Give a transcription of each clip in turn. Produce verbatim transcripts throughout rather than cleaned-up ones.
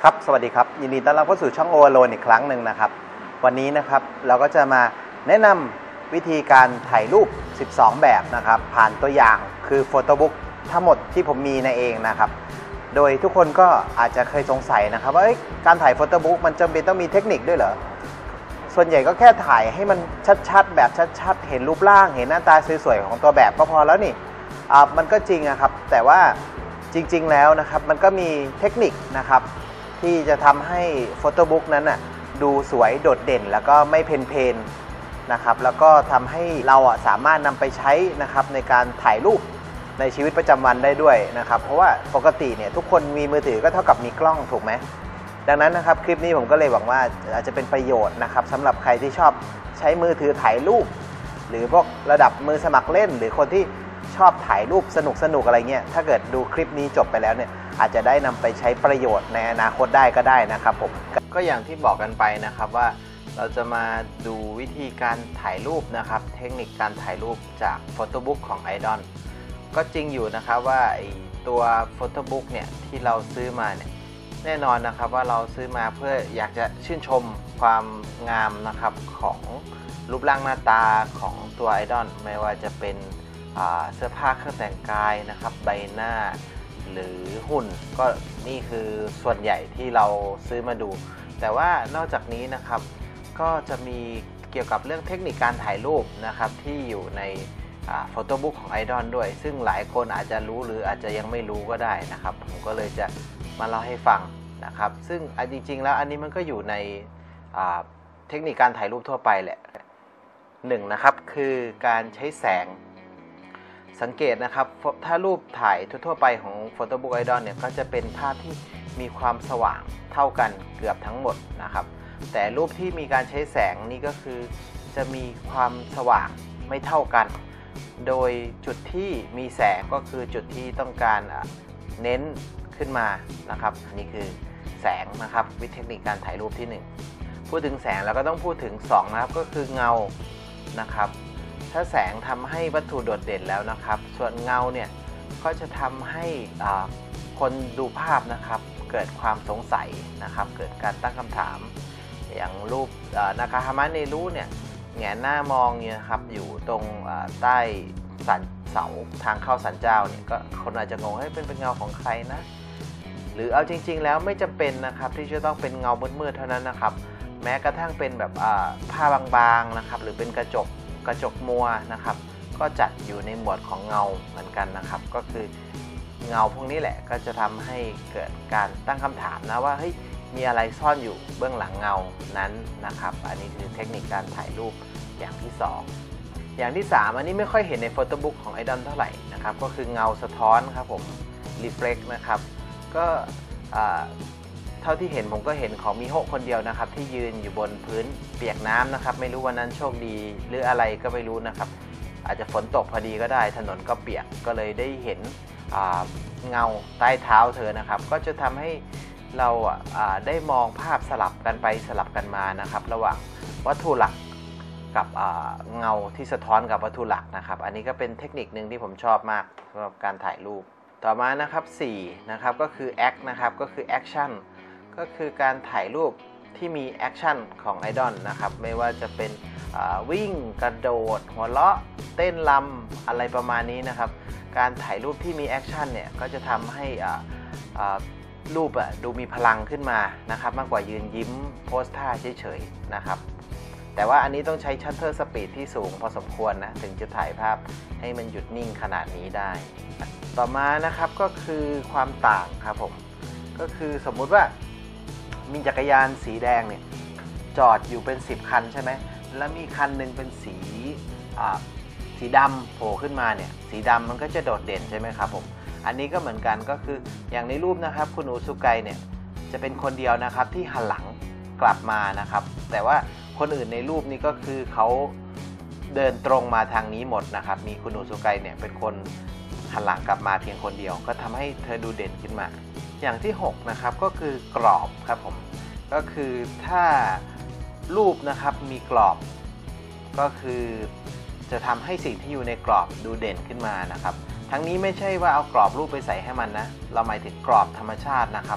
ครับสวัสดีครับยินดีต้อนรับเข้าสู่ช่อง Overload อีกครั้งหนึ่งนะครับวันนี้นะครับเราก็จะมาแนะนำวิธีการถ่ายรูปสิบสองแบบนะครับผ่านตัวอย่างคือโฟโต้บุ๊กทั้งหมดที่ผมมีในเองนะครับโดยทุกคนก็อาจจะเคยสงสัยนะครับว่าการถ่ายโฟโต้บุ๊กมันจำเป็นต้องมีเทคนิคด้วยเหรอส่วนใหญ่ก็แค่ถ่ายให้มันชัดๆแบบชัดๆเห็นรูปร่างเห็นหน้าตาสวยๆของตัวแบบก็พอแล้วนี่อ่ามันก็จริงนะครับแต่ว่าจริงๆแล้วนะครับมันก็มีเทคนิคนะครับที่จะทำให้โฟโต้บุ๊กนั้นน่ะดูสวยโดดเด่นแล้วก็ไม่เพลนๆนะครับแล้วก็ทำให้เราอ่ะสามารถนำไปใช้นะครับในการถ่ายรูปในชีวิตประจำวันได้ด้วยนะครับเพราะว่าปกติเนี่ยทุกคนมีมือถือก็เท่ากับมีกล้องถูกไหมดังนั้นนะครับคลิปนี้ผมก็เลยหวังว่าอาจจะเป็นประโยชน์นะครับสำหรับใครที่ชอบใช้มือถือถ่ายรูปหรือพวกระดับมือสมัครเล่นหรือคนที่ชอบถ่ายรูปสนุกสนุกอะไรเงี้ยถ้าเกิดดูคลิปนี้จบไปแล้วเนี่ยอาจจะได้นำไปใช้ประโยชน์ในอนาคตได้ก็ได้นะครับผมก็อย่างที่บอกกันไปนะครับว่าเราจะมาดูวิธีการถ่ายรูปนะครับเทคนิคการถ่ายรูปจากโฟโต้บุ๊กของ ไอดอล ก็จริงอยู่นะครับว่าตัวโฟโต้บุ๊กเนี่ยที่เราซื้อมาเนี่ยแน่นอนนะครับว่าเราซื้อมาเพื่ออยากจะชื่นชมความงามนะครับของรูปร่างหน้าตาของตัว ไอดอล ไม่ว่าจะเป็นเสื้อผ้าเครื่องแต่งกายนะครับใบหน้าหรือหุ่นก็นี่คือส่วนใหญ่ที่เราซื้อมาดูแต่ว่านอกจากนี้นะครับก็จะมีเกี่ยวกับเรื่องเทคนิคการถ่ายรูปนะครับที่อยู่ในโฟโต้บุ๊กของ ไอดอล ด้วยซึ่งหลายคนอาจจะรู้หรืออาจจะยังไม่รู้ก็ได้นะครับผมก็เลยจะมาเล่าให้ฟังนะครับซึ่งจริงๆแล้วอันนี้มันก็อยู่ในเทคนิคการถ่ายรูปทั่วไปแหละหนึ่งนะครับคือการใช้แสงสังเกตนะครับถ้ารูปถ่ายทั่วๆไปของโฟโต้บุ๊ก ไอดอล เนี่ยก็จะเป็นภาพที่มีความสว่างเท่ากันเกือบทั้งหมดนะครับแต่รูปที่มีการใช้แสงนี่ก็คือจะมีความสว่างไม่เท่ากันโดยจุดที่มีแสงก็คือจุดที่ต้องการเน้นขึ้นมานะครับนี่คือแสงนะครับวิธีเทคนิคการถ่ายรูปที่หนึ่งพูดถึงแสงแล้วก็ต้องพูดถึงสองนะครับก็คือเงานะครับถ้าแสงทำให้วัตถุโดดเด่นแล้วนะครับส่วนเงาเนี่ยก็จะทำให้คนดูภาพนะครับเกิดความสงสัยนะครับเกิดการตั้งคำถามอย่างรูปนาคาฮามะเนรุเนี่ยแงนหน้ามองเนี่ยครับอยู่ตรงใต้สันเสาทางเข้าสันเจ้าเนี่ยก็คนอาจจะงงให้เป็นเป็นเงาของใครนะหรือเอาจริงๆแล้วไม่จำเป็นนะครับที่จะต้องเป็นเงามืดๆเท่านั้นนะครับแม้กระทั่งเป็นแบบผ้าบางๆนะครับหรือเป็นกระจกกระจกมัวนะครับก็จัดอยู่ในหมวดของเงาเหมือนกันนะครับก็คือเงาพวกนี้แหละก็จะทำให้เกิดการตั้งคำถามนะว่าเฮ้ยมีอะไรซ่อนอยู่เบื้องหลังเงานั้นนะครับอันนี้คือเทคนิคการถ่ายรูปอย่างที่สองอย่างที่สามอันนี้ไม่ค่อยเห็นในโฟโต้บุ๊กของ ไอดอล เท่าไหร่นะครับก็คือเงาสะท้อนครับผม reflect นะครับก็เท่าที่เห็นผมก็เห็นของมิโฮะคนเดียวนะครับที่ยืนอยู่บนพื้นเปียกน้ำนะครับไม่รู้วันนั้นโชคดีหรืออะไรก็ไม่รู้นะครับอาจจะฝนตกพอดีก็ได้ถนนก็เปียกก็เลยได้เห็นเงาใต้เท้าเธอนะครับก็จะทำให้เราได้มองภาพสลับกันไปสลับกันมานะครับระหว่างวัตถุหลักกับเงาที่สะท้อนกับวัตถุหลักนะครับอันนี้ก็เป็นเทคนิคหนึ่งที่ผมชอบมากสำหรับการถ่ายรูปต่อมานะครับสี่นะครับก็คือ act นะครับก็คือ actionก็คือการถ่ายรูปที่มีแอคชั่นของ ไอดอล นะครับไม่ว่าจะเป็นวิ่งกระโดดหัวเราะเต้นรำอะไรประมาณนี้นะครับการถ่ายรูปที่มีแอคชั่นเนี่ยก็จะทำให้รูปดูมีพลังขึ้นมานะครับมากกว่ายืนยิ้มโพสท่าเฉยๆนะครับแต่ว่าอันนี้ต้องใช้ชัตเตอร์สปีดที่สูงพอสมควรนะถึงจะถ่ายภาพให้มันหยุดนิ่งขนาดนี้ได้ต่อมานะครับก็คือความต่างครับผมก็คือสมมุติว่ามีจักรยานสีแดงเนี่ยจอดอยู่เป็นสิบคันใช่ไหมแล้วมีคันหนึ่งเป็นสีสีดำโผล่ขึ้นมาเนี่ยสีดำมันก็จะโดดเด่นใช่ไหมครับผมอันนี้ก็เหมือนกันก็คืออย่างในรูปนะครับคุณอุซุไกเนี่ยจะเป็นคนเดียวนะครับที่หันหลังกลับมานะครับแต่ว่าคนอื่นในรูปนี้ก็คือเขาเดินตรงมาทางนี้หมดนะครับมีคุณอุซุไกเนี่ยเป็นคนหันหลังกลับมาเพียงคนเดียวก็ทำให้เธอดูเด่นขึ้นมาอย่างที่หกนะครับก็คือกรอบครับผมก็คือถ้ารูปนะครับมีกรอบก็คือจะทำให้สิ่งที่อยู่ในกรอบดูเด่นขึ้นมานะครับทั้งนี้ไม่ใช่ว่าเอากรอบรูปไปใส่ให้มันนะเราหมายถึงกรอบธรรมชาตินะครับ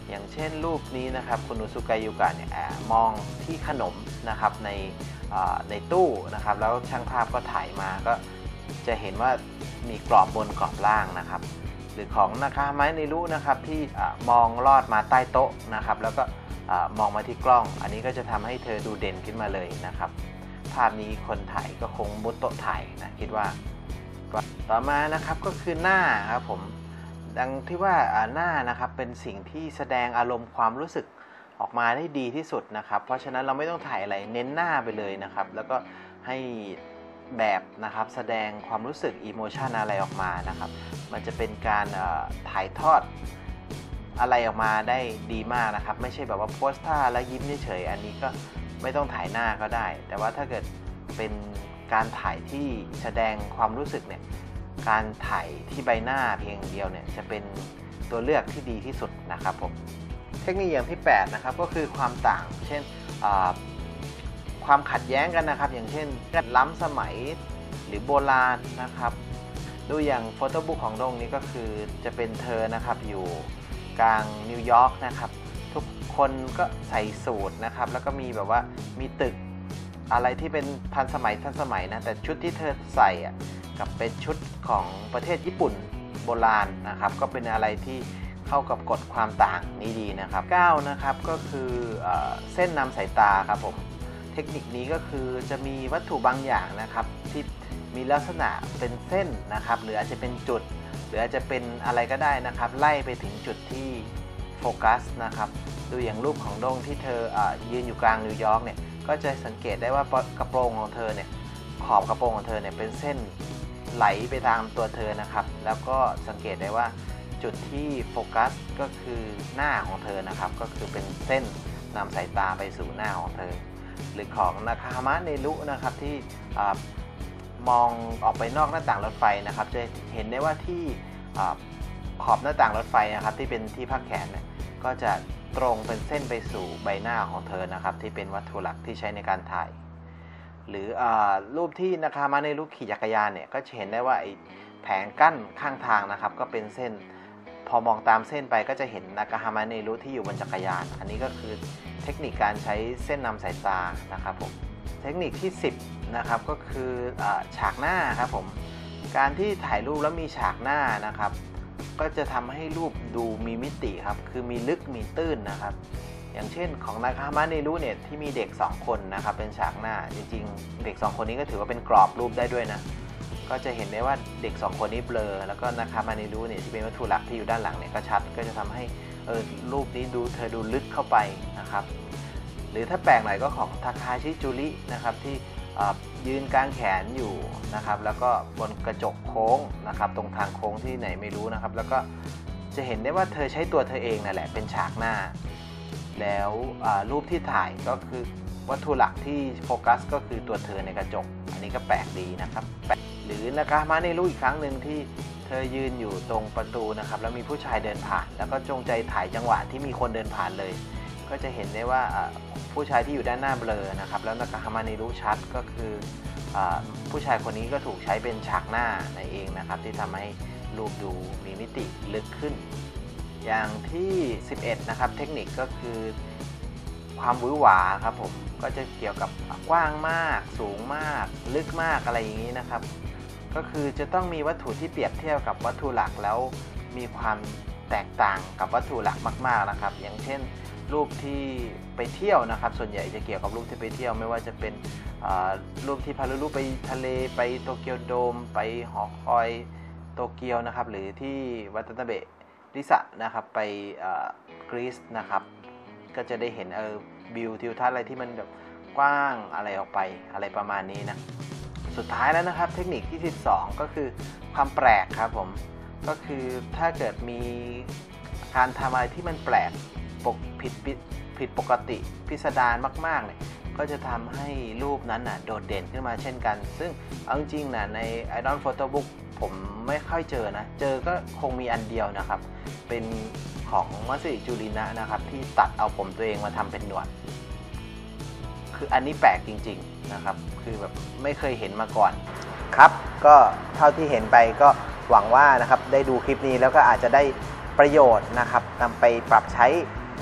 อย่างเช่นรูปนี้นะครับคุณอุซุกายุกะเนี่ยมองที่ขนมนะครับในในตู้นะครับแล้วช่างภาพก็ถ่ายมาก็จะเห็นว่ามีกรอบบนกรอบล่างนะครับหรือของนาคาฮามะเนรุนะครับที่มองลอดมาใต้โต๊ะนะครับแล้วก็มองมาที่กล้องอันนี้ก็จะทำให้เธอดูเด่นขึ้นมาเลยนะครับภาพนี้คนถ่ายก็คงมุดโต๊ะถ่ายนะคิดว่าต่อมานะครับก็คือหน้าครับผมดังที่ว่าหน้านะครับเป็นสิ่งที่แสดงอารมณ์ความรู้สึกออกมาได้ดีที่สุดนะครับเพราะฉะนั้นเราไม่ต้องถ่ายอะไรเน้นหน้าไปเลยนะครับแล้วก็ให้แบบนะครับแสดงความรู้สึกอิโมชันอะไรออกมานะครับมันจะเป็นการถ่ายทอดอะไรออกมาได้ดีมากนะครับไม่ใช่แบบว่าโพสท่าแล้วยิ้มเฉยๆอันนี้ก็ไม่ต้องถ่ายหน้าก็ได้แต่ว่าถ้าเกิดเป็นการถ่ายที่แสดงความรู้สึกเนี่ยการถ่ายที่ใบหน้าเพียงเดียวเนี่ยจะเป็นตัวเลือกที่ดีที่สุดนะครับผมเทคนิคอย่างที่แปดนะครับก็คือความต่างเช่นความขัดแย้งกันนะครับอย่างเช่นล้ำสมัยหรือโบราณนะครับดูอย่างโฟโต้บุ๊กของดงนี้ก็คือจะเป็นเธอนะครับอยู่กลางนิวยอร์กนะครับทุกคนก็ใส่สูทนะครับแล้วก็มีแบบว่ามีตึกอะไรที่เป็นทันสมัยทันสมัยนะแต่ชุดที่เธอใส่อ่ะกับเป็นชุดของประเทศญี่ปุ่นโบราณนะครับก็เป็นอะไรที่เข้ากับกฎความต่างนี้ดีนะครับเก้านะครับก็คือเอ่อเส้นนำสายตาครับผมเทคนิคนี้ก็คือจะมีวัตถุบางอย่างนะครับที่มีลักษณะเป็นเส้นนะครับหรืออาจจะเป็นจุดหรืออาจจะเป็นอะไรก็ได้นะครับไล่ไปถึงจุดที่โฟกัสนะครับดูอย่างรูปของดงที่เธอเอ่อยืนอยู่กลางนิวยอร์กเนี่ยก็จะสังเกตได้ว่ากระโปรงของเธอเนี่ยขอบกระโปรงของเธอเนี่ยเป็นเส้นไหลไปตามตัวเธอนะครับแล้วก็สังเกตได้ว่าจุดที่โฟกัสก็คือหน้าของเธอนะครับก็คือเป็นเส้นนำสายตาไปสู่หน้าของเธอหรือของนาคาฮามะเนรุนะครับที่มองออกไปนอกหน้าต่างรถไฟนะครับจะเห็นได้ว่าที่ขอบหน้าต่างรถไฟนะครับที่เป็นที่พักแขนเนี่ยก็จะตรงเป็นเส้นไปสู่ใบหน้าของเธอนะครับที่เป็นวัตถุหลักที่ใช้ในการถ่ายหรืออรูปที่นาคาฮามะเนรุขี่จักรยานเนี่ยก็จะเห็นได้ว่าไอ้แผงกั้นข้างทางนะครับก็เป็นเส้นพอมองตามเส้นไปก็จะเห็นนาคาฮามะเนรุที่อยู่บนจักรยานอันนี้ก็คือเทคนิคการใช้เส้นนำสายตานะครับผมเทคนิคที่สิบนะครับก็คืออฉากหน้าครับผมการที่ถ่ายรูปแล้วมีฉากหน้านะครับก็จะทำให้รูปดูมีมิติครับคือมีลึกมีตื้นนะครับอย่างเช่นของนาคาฮามะเนรุเนี่ยที่มีเด็กสองคนนะครับเป็นฉากหน้าจริงๆเด็กสองคนนี้ก็ถือว่าเป็นกรอบรูปได้ด้วยนะก็จะเห็นได้ว่าเด็กสองคนนี้เบลอแล้วก็นาคาฮามะเนรุเนี่ยที่เป็นวัตถุหลักที่อยู่ด้านหลังเนี่ยก็ชัดก็จะทำให้เออรูปนี้ดูเธอดูลึกเข้าไปนะครับหรือถ้าแปลกหน่อยก็ของทาคาชิจูรินะครับที่ยืนกลางแขนอยู่นะครับแล้วก็บนกระจกโค้งนะครับตรงทางโค้งที่ไหนไม่รู้นะครับแล้วก็จะเห็นได้ว่าเธอใช้ตัวเธอเองนั่นแหละเป็นฉากหน้าแล้วรูปที่ถ่ายก็คือวัตถุหลักที่โฟกัสก็คือตัวเธอในกระจกอันนี้ก็แปลกดีนะครับหรือนาคาฮามะเนรุอีกครั้งหนึ่งที่เธอยืนอยู่ตรงประตูนะครับแล้วมีผู้ชายเดินผ่านแล้วก็จงใจถ่ายจังหวะที่มีคนเดินผ่านเลยก็จะเห็นได้ว่าผู้ชายที่อยู่ด้านหน้าเบลอนะครับแล้วนาคาฮามะเนรุชัดก็คือผู้ชายคนนี้ก็ถูกใช้เป็นฉากหน้าในเองนะครับที่ทำให้รูปดูมีมิติลึกขึ้นอย่างที่สิบเอ็ดนะครับเทคนิคก็คือความหวือหวาครับผมก็จะเกี่ยวกับกว้างมากสูงมากลึกมากอะไรอย่างนี้นะครับก็คือจะต้องมีวัตถุที่เปรียบเทียบกับวัตถุหลักแล้วมีความแตกต่างกับวัตถุหลักมากๆนะครับอย่างเช่นรูปที่ไปเที่ยวนะครับส่วนใหญ่จะเกี่ยวกับรูปที่ไปเที่ยวไม่ว่าจะเป็นรูปที่พารูปไปทะเลไปโตเกียวโดมไปหอคอยโตเกียวนะครับหรือที่วัตนาเบะริสะนะครับไปกรีซนะครับก็จะได้เห็นเออวิวทิวทัศน์อะไรที่มันแบบกว้างอะไรออกไปอะไรประมาณนี้นะสุดท้ายแล้วนะครับเทคนิคที่สิบสองก็คือความแปลกครับผมก็คือถ้าเกิดมีการทำอะไรที่มันแปลกปกผิดผิดปกติพิสดารมากๆเนี่ยก็จะทำให้รูปนั้นน่ะโดดเด่นขึ้นมาเช่นกันซึ่งเอาจริงๆนะใน Idol Photo Book ผมไม่ค่อยเจอนะเจอก็คงมีอันเดียวนะครับเป็นของมัตสึจูรินะนะครับที่ตัดเอาผมตัวเองมาทำเป็นหนวดคืออันนี้แปลกจริงๆนะครับคือแบบไม่เคยเห็นมาก่อนครับก็เท่าที่เห็นไปก็หวังว่านะครับได้ดูคลิปนี้แล้วก็อาจจะได้ประโยชน์นะครับนำไปปรับใช้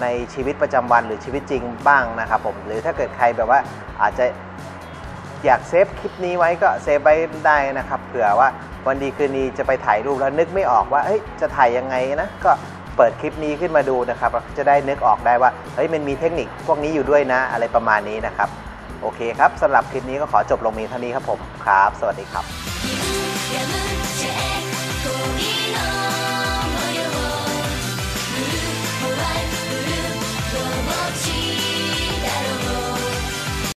ในชีวิตประจำวันหรือชีวิตจริงบ้างนะครับผมหรือถ้าเกิดใครแบบว่าอาจจะอยากเซฟคลิปนี้ไว้ก็เซฟไว้ได้นะครับเผื่อว่าวันดีคืนนี้จะไปถ่ายรูปแล้วนึกไม่ออกว่าเฮ้ยจะถ่ายยังไงนะก็เปิดคลิปนี้ขึ้นมาดูนะครับจะได้นึกออกได้ว่าเฮ้ยมันมีเทคนิคพวกนี้อยู่ด้วยนะอะไรประมาณนี้นะครับโอเคครับสำหรับคลิปนี้ก็ขอจบลงมีเท่านี้ครับผมครับสวัสดีครับ